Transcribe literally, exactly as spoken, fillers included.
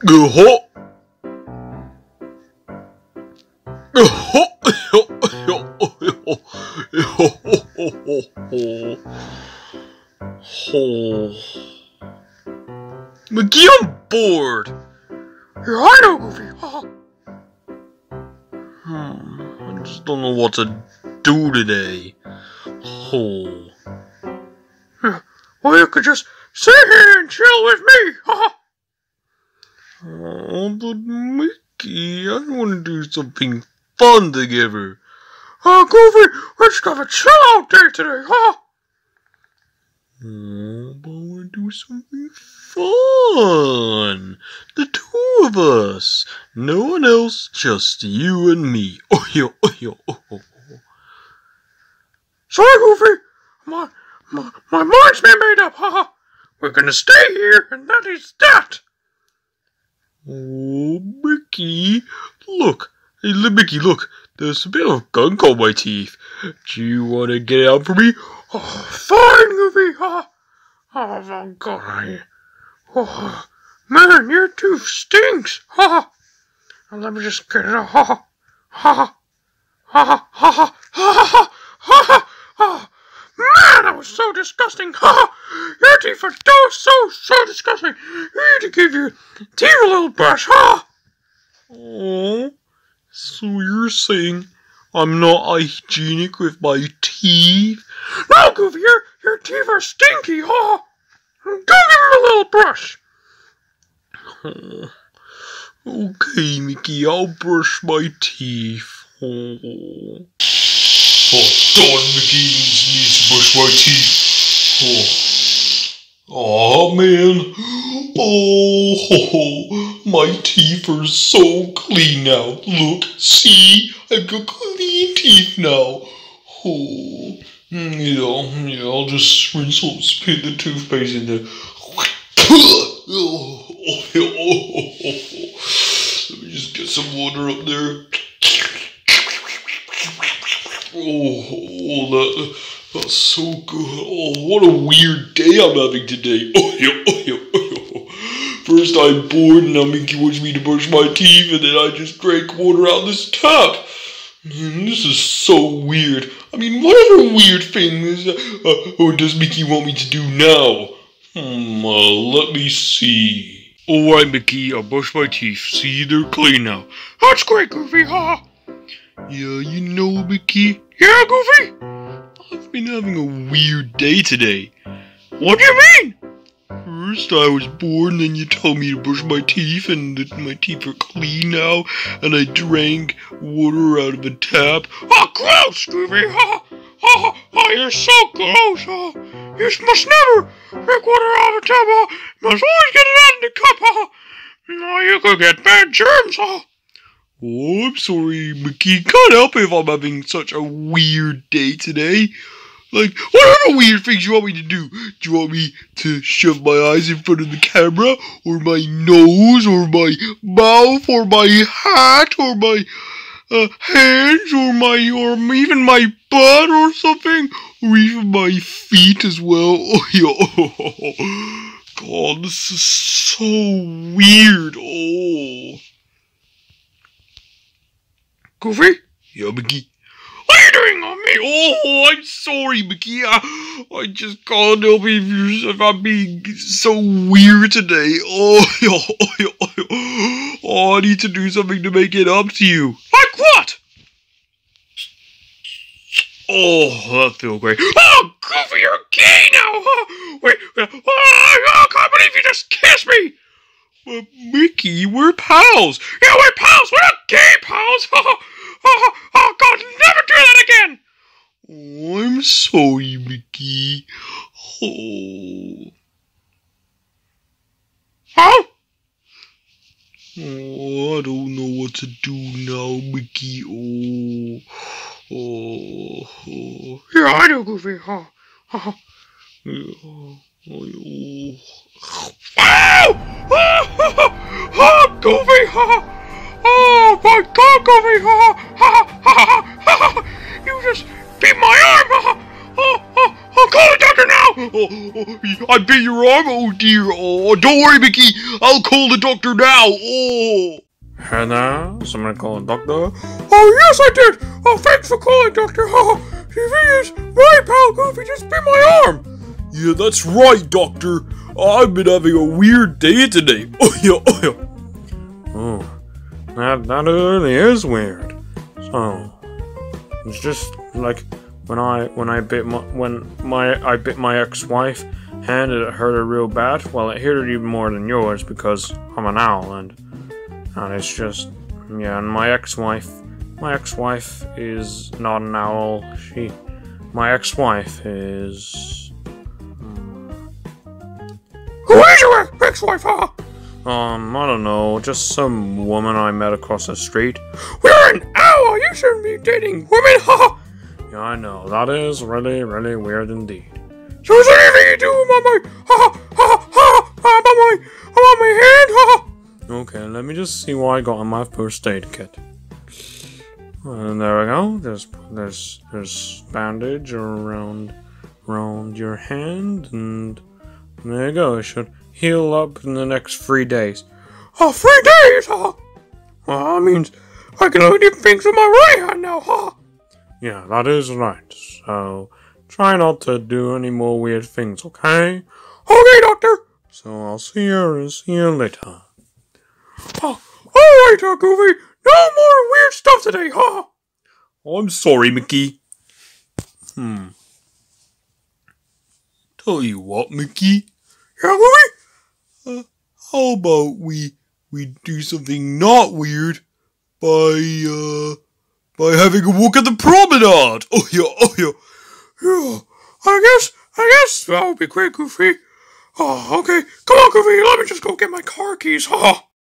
Oh, McGee, I'm bored. Yeah, I know, Goofy. Hmm, I just don't know what to do today. Oh. Yeah, well, you could just sit here and chill with me. Oh, but Mickey, I want to do something fun together. Oh, Goofy, let's have a chill out day today, huh? Oh, but I want to do something fun. The two of us. No one else, just you and me. Oh, yo, oh, yo, oh, oh. Sorry, Goofy. My, my, my mind's been made up, haha. We're gonna stay here, and that is that. Oh, Mickey. Look. Hey, Mickey, look. There's a bit of gunk on my teeth. Do you want to get it out for me? Oh, fine, Goofy. Oh, oh my God. Oh, man, your tooth stinks. Ha ha. Let me just get it out. Ha ha. Ha ha. Ha ha. Ha ha. Ha ha. Ha. Man, that was so disgusting. Ha ha. Your teeth are so, so, so disgusting. You need to give your teeth a little brush. Ha. Oh, so you're saying I'm not hygienic with my teeth? No, Goofy, your, your teeth are stinky. Ha. Go give him a little brush. Oh, okay, Mickey, I'll brush my teeth. Oh, oh darn, Mickey needs to brush my teeth. Oh, oh man. Oh, ho, ho, my teeth are so clean now. Look, see, I've got clean teeth now. Oh, yeah, yeah, I'll just rinse, spit the toothpaste in there. Oh, oh, oh, oh, oh. Let me just get some water up there. Oh, oh that, that's so good. Oh, what a weird day I'm having today. Oh, yeah, oh, yeah, oh, yeah. First I'm bored and now Mickey wants me to brush my teeth and then I just drank water out of this tap. Man, this is so weird. I mean, what other weird things uh, or does Mickey want me to do now? Hmm, uh, let me see. Alright, Mickey, I'll brush my teeth. See, they're clean now. That's great, Goofy, ha! Yeah, you know, Mickey? Yeah, Goofy? I've been having a weird day today. What do you mean? First I was bored and then you told me to brush my teeth and that my teeth are clean now and I drank water out of a tap. Oh, gross, Goofy! Ha! Oh, oh, you're so gross! Oh, you must never drink water out of a tap! Oh, you must always get it out in the cup! Oh, no, you could get bad germs! Oh. Oh, I'm sorry, Mickey. Can't help it if I'm having such a weird day today. Like, what other weird things you want me to do? Do you want me to shove my eyes in front of the camera? Or my nose? Or my mouth? Or my hat? Or my uh, hands? Or my, or even my butt or something? Or even my feet as well? Oh, yeah. God, this is so weird. Oh. Goofy? Yeah, Mickey? What are you doing on me? Oh, I'm sorry, Mickey. I, I just can't help it if I'm being so weird today. Oh, oh, oh, oh, oh, I need to do something to make it up to you. Like what? Oh, that feels great. Oh, Goofy, you're gay now. Oh, wait, wait. Oh, I can't believe you just kissed me. But Mickey, we're pals. Yeah, we're pals. We're not gay pals. Oh, oh, oh, God, never do that again. Oh, I'm sorry, Mickey. Oh. Huh? Oh, I don't know what to do now, Mickey. Oh. Oh. Oh. Yeah, I do, Goofy. Oh. Oh. Yeah. Oh. Oh. Oh! Oh! Oh, Goofy! Oh, oh my God, Goofy! Oh, oh, oh, oh, oh, you just beat my arm! Oh, oh, oh, oh, call the doctor! doctor now! Oh, oh, I bit your arm. Oh dear. Oh, don't worry, Mickey. I'll call the doctor now. Oh. Hey there, someone call a doctor? Oh, yes, I did! Oh, thanks for calling, Doctor! Oh, T V is my pal Goofy just bit my arm! Yeah, that's right, Doctor. I've been having a weird day today. Oh, yeah, oh, yeah. Oh, that, that really is weird. So, it's just like when I when I bit my when my I bit my ex-wife hand and it hurt her real bad. Well, it hurt her even more than yours because I'm an owl and and it's just yeah. And my ex-wife, my ex-wife is not an owl. She, my ex-wife is. Um, Who is your ex-wife, huh? Um, I don't know, just some woman I met across the street. We're an owl! You shouldn't be dating women, ha! Yeah, I know, that is really, really weird indeed. So is there anything you do about my, ha, ha, ha, ha, about my, about my hand, ha? Okay, let me just see what I got in my first aid kit. And there we go, there's, there's, there's bandage around, around your hand, and there you go, it should heal up in the next three days. Oh, three days, huh? Well, that means I can only do things with my right hand now, huh? Yeah, that is right. So, try not to do any more weird things, okay? Okay, Doctor! So, I'll see you, see you later. Oh, alright, uh, Goofy! No more weird stuff today, huh? I'm sorry, Mickey. Hmm. Tell you what, Mickey. Yeah, Goofy? Uh, how about we we do something not weird by uh by having a walk at the promenade? Oh yeah, oh yeah. Yeah, I guess I guess that'll be great, Goofy. Oh, okay. Come on, Goofy, let me just go get my car keys, huh?